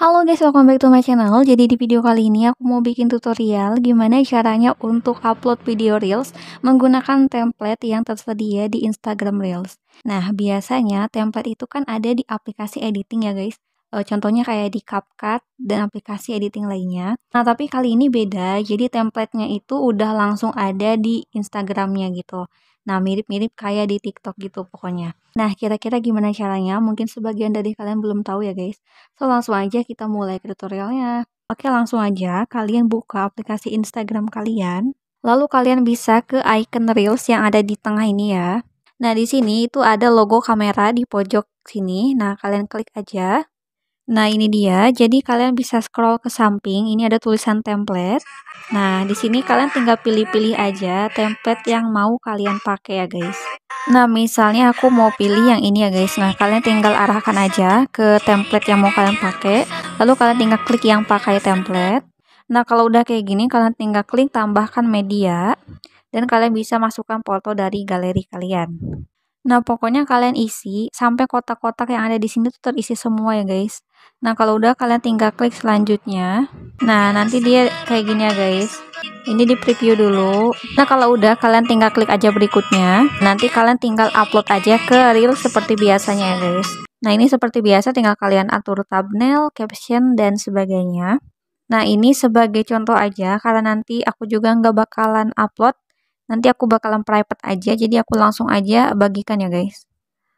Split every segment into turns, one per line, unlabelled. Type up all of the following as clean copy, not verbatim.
Halo guys, welcome back to my channel. Jadi di video kali ini aku mau bikin tutorial gimana caranya untuk upload video Reels menggunakan template yang tersedia di Instagram Reels. Nah, biasanya template itu kan ada di aplikasi editing ya guys. Contohnya kayak di CapCut dan aplikasi editing lainnya. Nah, tapi kali ini beda. Jadi template-nya itu udah langsung ada di Instagramnya gitu. Nah, mirip-mirip kayak di TikTok gitu pokoknya. Nah, kira-kira gimana caranya? Mungkin sebagian dari kalian belum tahu ya guys. So, langsung aja kita mulai ke tutorialnya. Oke, langsung aja kalian buka aplikasi Instagram kalian. Lalu kalian bisa ke icon Reels yang ada di tengah ini ya. Nah, di sini itu ada logo kamera di pojok sini. Nah, kalian klik aja. Nah, ini dia. Jadi kalian bisa scroll ke samping. Ini ada tulisan template. Nah, di sini kalian tinggal pilih-pilih aja template yang mau kalian pakai ya, guys. Nah, misalnya aku mau pilih yang ini ya, guys. Nah, kalian tinggal arahkan aja ke template yang mau kalian pakai. Lalu kalian tinggal klik yang pakai template. Nah, kalau udah kayak gini, kalian tinggal klik tambahkan media. Dan kalian bisa masukkan foto dari galeri kalian. Nah, pokoknya kalian isi sampai kotak-kotak yang ada di sini tuh terisi semua ya, guys. Nah, kalau udah kalian tinggal klik selanjutnya. Nah, nanti dia kayak gini ya, guys. Ini di preview dulu. Nah, kalau udah kalian tinggal klik aja berikutnya. Nanti kalian tinggal upload aja ke reel seperti biasanya ya, guys. Nah, ini seperti biasa tinggal kalian atur thumbnail, caption, dan sebagainya. Nah, ini sebagai contoh aja karena nanti aku juga nggak bakalan upload. Nanti aku bakalan private aja, jadi aku langsung aja bagikan ya guys.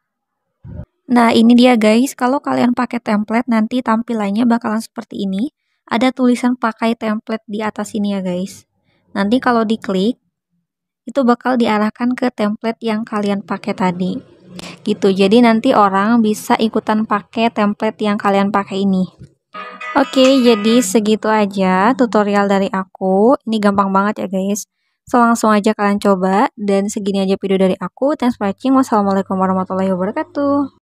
Nah, ini dia guys, kalau kalian pakai template nanti tampilannya bakalan seperti ini. Ada tulisan pakai template di atas ini ya guys. Nanti kalau diklik, itu bakal diarahkan ke template yang kalian pakai tadi. Gitu, jadi nanti orang bisa ikutan pakai template yang kalian pakai ini. Oke, jadi segitu aja tutorial dari aku. Ini gampang banget ya guys. So, langsung aja kalian coba. Dan segini aja video dari aku. Thanks for watching. Wassalamualaikum warahmatullahi wabarakatuh.